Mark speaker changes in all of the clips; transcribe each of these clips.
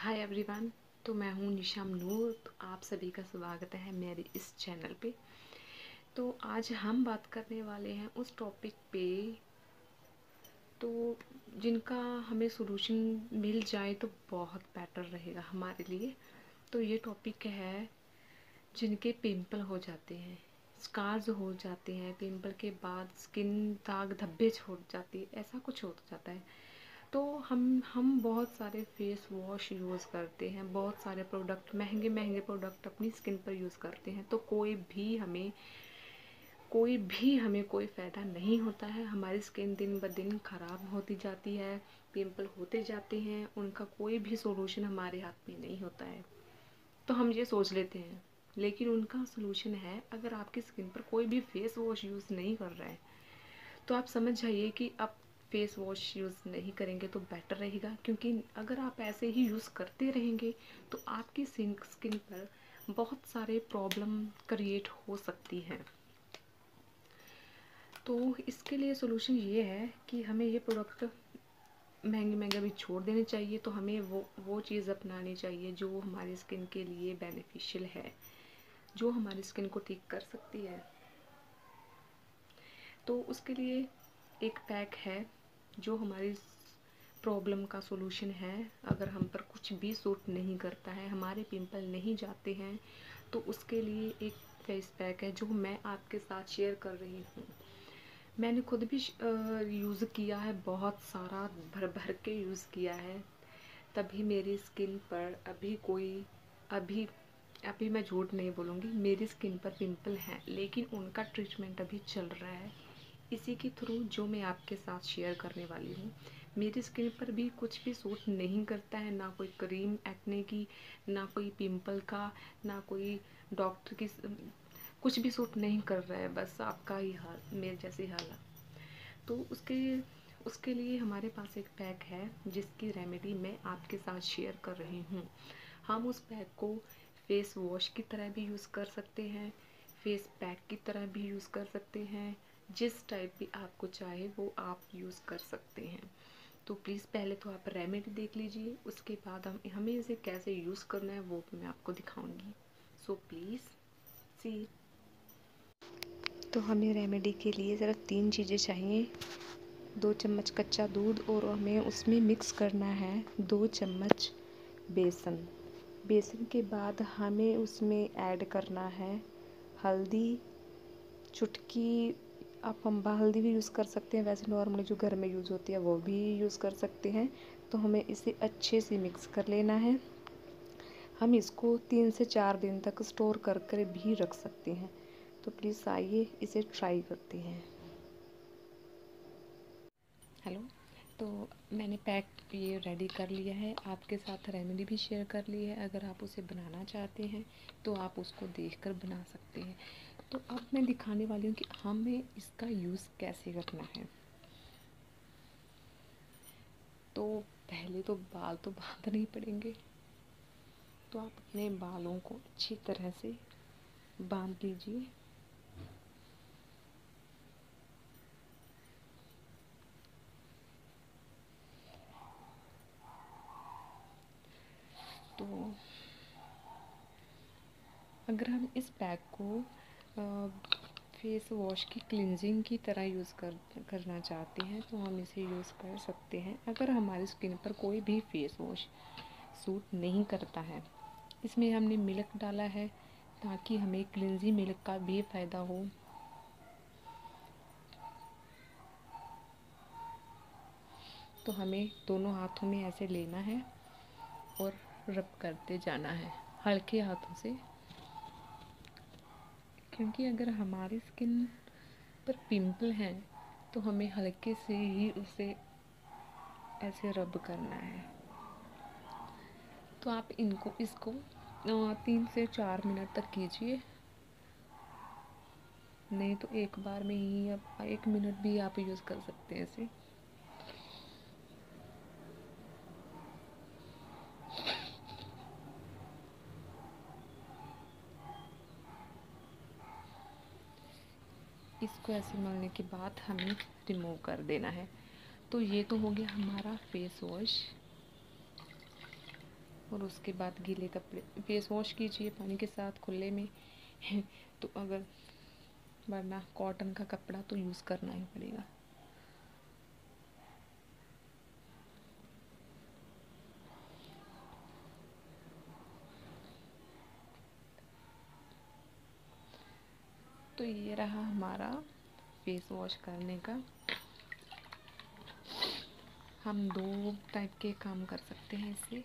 Speaker 1: Hi everyone. तो मैं हूँ निशा नूर। तो आप सभी का स्वागत है मेरे इस चैनल पे। तो आज हम बात करने वाले हैं उस टॉपिक पे तो जिनका हमें सॉल्यूशन मिल जाए तो बहुत बेटर रहेगा हमारे लिए। तो ये टॉपिक है जिनके पिंपल हो जाते हैं, स्कार्स हो जाते हैं, पिंपल के बाद स्किन दाग धब्बे छोड़ जाती है, ऐसा कुछ हो जाता है। तो हम बहुत सारे फेस वॉश यूज़ करते हैं, बहुत सारे प्रोडक्ट, महंगे महंगे प्रोडक्ट अपनी स्किन पर यूज़ करते हैं, तो कोई फ़ायदा नहीं होता है। हमारी स्किन दिन ब दिन ख़राब होती जाती है, पिंपल होते जाते हैं, उनका कोई भी सॉल्यूशन हमारे हाथ में नहीं होता है। तो हम ये सोच लेते हैं, लेकिन उनका सॉल्यूशन है। अगर आपकी स्किन पर कोई भी फेस वॉश यूज़ नहीं कर रहा है तो आप समझ जाइए कि आप फेस वॉश यूज़ नहीं करेंगे तो बेटर रहेगा, क्योंकि अगर आप ऐसे ही यूज़ करते रहेंगे तो आपकी स्किन पर बहुत सारे प्रॉब्लम क्रिएट हो सकती हैं। तो इसके लिए सॉल्यूशन ये है कि हमें ये प्रोडक्ट महंगे महंगे भी छोड़ देने चाहिए। तो हमें वो चीज़ अपनानी चाहिए जो हमारी स्किन के लिए बेनिफिशियल है, जो हमारी स्किन को ठीक कर सकती है। तो उसके लिए एक पैक है जो हमारी प्रॉब्लम का सॉल्यूशन है। अगर हम पर कुछ भी सूट नहीं करता है, हमारे पिंपल नहीं जाते हैं, तो उसके लिए एक फेस पैक है जो मैं आपके साथ शेयर कर रही हूँ। मैंने खुद भी यूज़ किया है, बहुत सारा भर भर के यूज़ किया है, तभी मेरी स्किन पर अभी अभी मैं झूठ नहीं बोलूँगी, मेरी स्किन पर पिंपल हैं, लेकिन उनका ट्रीटमेंट अभी चल रहा है। इसी के थ्रू जो मैं आपके साथ शेयर करने वाली हूँ। मेरी स्किन पर भी कुछ भी सूट नहीं करता है, ना कोई क्रीम एक्ने की, ना कोई पिंपल का, ना कोई डॉक्टर की, कुछ भी सूट नहीं कर रहा है। बस आपका ही हाल, मेरे जैसी हाल है। तो उसके लिए हमारे पास एक पैक है जिसकी रेमेडी मैं आपके साथ शेयर कर रही हूँ। हम उस पैक को फेस वॉश की तरह भी यूज़ कर सकते हैं, फेस पैक की तरह भी यूज़ कर सकते हैं, जिस टाइप भी आपको चाहे वो आप यूज़ कर सकते हैं। तो प्लीज़ पहले तो आप रेमेडी देख लीजिए, उसके बाद हमें इसे कैसे यूज़ करना है वो मैं आपको दिखाऊंगी। So please see. तो हमें रेमेडी के लिए ज़रा 3 चीज़ें चाहिए। 2 चम्मच कच्चा दूध और हमें उसमें मिक्स करना है 2 चम्मच बेसन। बेसन के बाद हमें उसमें ऐड करना है हल्दी, चुटकी, आप अम्बा हल्दी भी यूज़ कर सकते हैं, वैसे नॉर्मली जो घर में यूज़ होती है वो भी यूज़ कर सकते हैं। तो हमें इसे अच्छे से मिक्स कर लेना है। हम इसको 3 से 4 दिन तक स्टोर कर कर भी रख सकते हैं। तो प्लीज़ आइए इसे ट्राई करते हैं। हेलो। तो मैंने पैक ये रेडी कर लिया है, आपके साथ रेमेडी भी शेयर कर ली है। अगर आप उसे बनाना चाहते हैं तो आप उसको देखकर बना सकते हैं। तो अब मैं दिखाने वाली हूँ कि हमें इसका यूज़ कैसे करना है। तो पहले तो बाल तो बांधने ही पड़ेंगे, तो आप अपने बालों को अच्छी तरह से बांध लीजिए। तो अगर हम इस पैक को फेस वॉश की क्लिनजिंग की तरह करना चाहते हैं तो हम इसे यूज़ कर सकते हैं। अगर हमारी स्किन पर कोई भी फेस वॉश सूट नहीं करता है, इसमें हमने मिल्क डाला है ताकि हमें क्लिनजिंग मिल्क का भी फ़ायदा हो। तो हमें दोनों हाथों में ऐसे लेना है और रब करते जाना है हल्के हाथों से, क्योंकि अगर हमारी स्किन पर पिंपल हैं तो हमें हल्के से ही उसे ऐसे रब करना है। तो आप इसको 3 से 4 मिनट तक कीजिए, नहीं तो एक बार में ही आप 1 मिनट भी आप यूज़ कर सकते हैं इसे। इसको ऐसे मलने के बाद हमें रिमूव कर देना है। तो ये तो हो गया हमारा फेस वॉश। और उसके बाद गीले कपड़े फेस वॉश कीजिए पानी के साथ खुले में तो अगर वरना कॉटन का कपड़ा तो यूज़ करना ही पड़ेगा। तो ये रहा हमारा फेस वॉश करने का। हम 2 टाइप के काम कर सकते हैं इससे।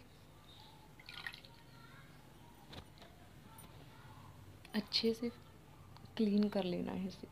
Speaker 1: अच्छे से क्लीन कर लेना है इसे।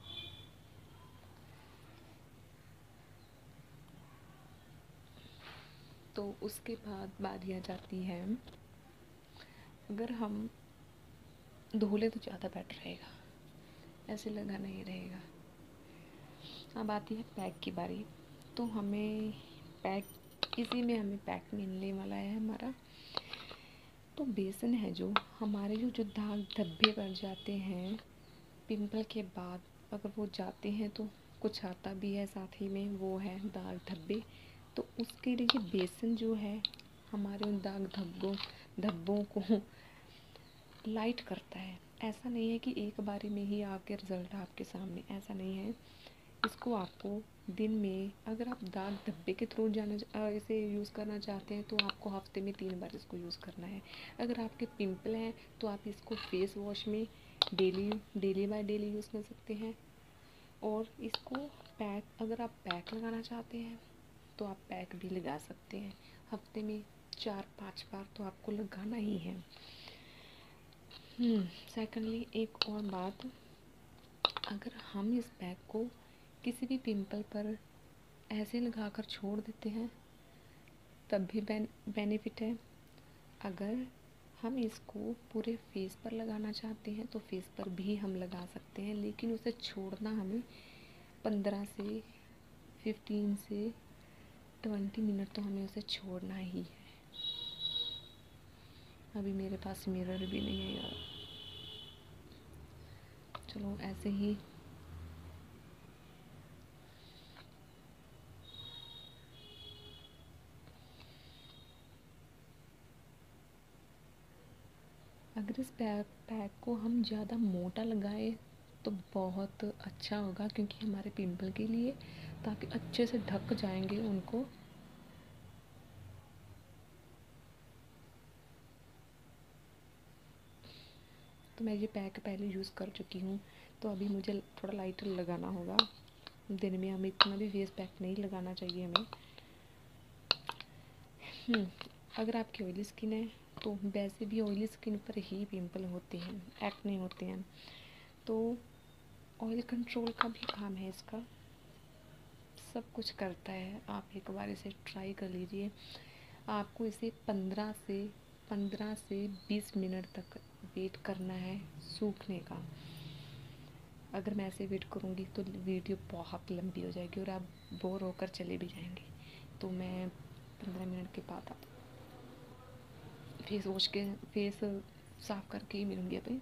Speaker 1: तो उसके बाद बारी आ जाती है, अगर हम धो ले तो ज़्यादा बेटर रहेगा, ऐसे लगा नहीं रहेगा। अब आती है पैक की बारी। तो हमें पैक, इसी में हमें पैक मिलने वाला है हमारा। तो बेसन है जो हमारे जो दाग धब्बे पड़ जाते हैं पिंपल के बाद, अगर वो जाते हैं तो कुछ आता भी है साथ ही में, वो है दाग धब्बे। तो उसके लिए बेसन जो है हमारे उन दाग धब्बों को लाइट करता है। ऐसा नहीं है कि एक बारी में ही आके रिजल्ट आपके सामने, ऐसा नहीं है। इसको आपको दिन में, अगर आप दाग धब्बे के थ्रू इसे यूज़ करना चाहते हैं तो आपको हफ्ते में 3 बार इसको यूज़ करना है। अगर आपके पिंपल हैं तो आप इसको फेस वॉश में डेली बाय डेली यूज़ कर सकते हैं। और इसको पैक, अगर आप पैक लगाना चाहते हैं तो आप पैक भी लगा सकते हैं। हफ्ते में 4-5 बार तो आपको लगाना ही है। सेकेंडली एक और बात, अगर हम इस पैक को किसी भी पिंपल पर ऐसे लगाकर छोड़ देते हैं तब भी बेनिफिट है। अगर हम इसको पूरे फेस पर लगाना चाहते हैं तो फेस पर भी हम लगा सकते हैं, लेकिन उसे छोड़ना हमें 15 से 20 मिनट तो हमें उसे छोड़ना ही है। अभी मेरे पास मिरर भी नहीं है यार, चलो ऐसे ही। अगर इस पैक को हम ज़्यादा मोटा लगाए तो बहुत अच्छा होगा, क्योंकि हमारे पिंपल के लिए, ताकि अच्छे से ढक जाएंगे उनको। तो मैं ये पैक पहले यूज़ कर चुकी हूँ, तो अभी मुझे थोड़ा लाइटर लगाना होगा। दिन में हमें इतना भी फेस पैक नहीं लगाना चाहिए हमें। अगर आपकी ऑयली स्किन है तो वैसे भी ऑयली स्किन पर ही पिंपल होते हैं, एक्ने होते हैं, तो ऑयल कंट्रोल का भी काम है इसका, सब कुछ करता है। आप एक बार इसे ट्राई कर लीजिए। आपको इसे 15 से 20 मिनट तक वेट करना है सूखने का। अगर मैं ऐसे वेट करूँगी तो वीडियो बहुत लंबी हो जाएगी और आप बोर होकर चले भी जाएंगे। तो मैं 15 मिनट के बाद फेस वॉश के फेस साफ करके ही मिलूँगी अभी।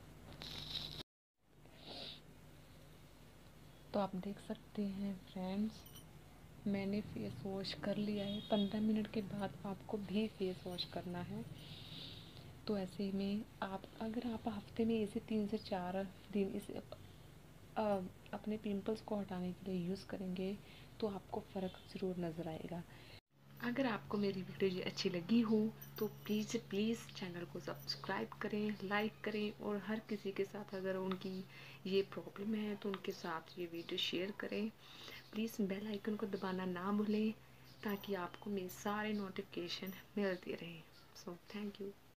Speaker 1: तो आप देख सकते हैं फ्रेंड्स, मैंने फेस वॉश कर लिया है। 15 मिनट के बाद आपको भी फेस वॉश करना है। तो ऐसे में अगर आप हफ्ते में इसे 3 से 4 दिन इसे अपने पिंपल्स को हटाने के लिए यूज़ करेंगे तो आपको फ़र्क ज़रूर नज़र आएगा। अगर आपको मेरी वीडियो ये अच्छी लगी हो तो प्लीज़ चैनल को सब्सक्राइब करें, लाइक करें, और हर किसी के साथ अगर उनकी ये प्रॉब्लम है तो उनके साथ ये वीडियो शेयर करें। प्लीज़ बेल आइकन को दबाना ना भूलें ताकि आपको मेरे सारे नोटिफिकेशन मिलते रहें। So thank you.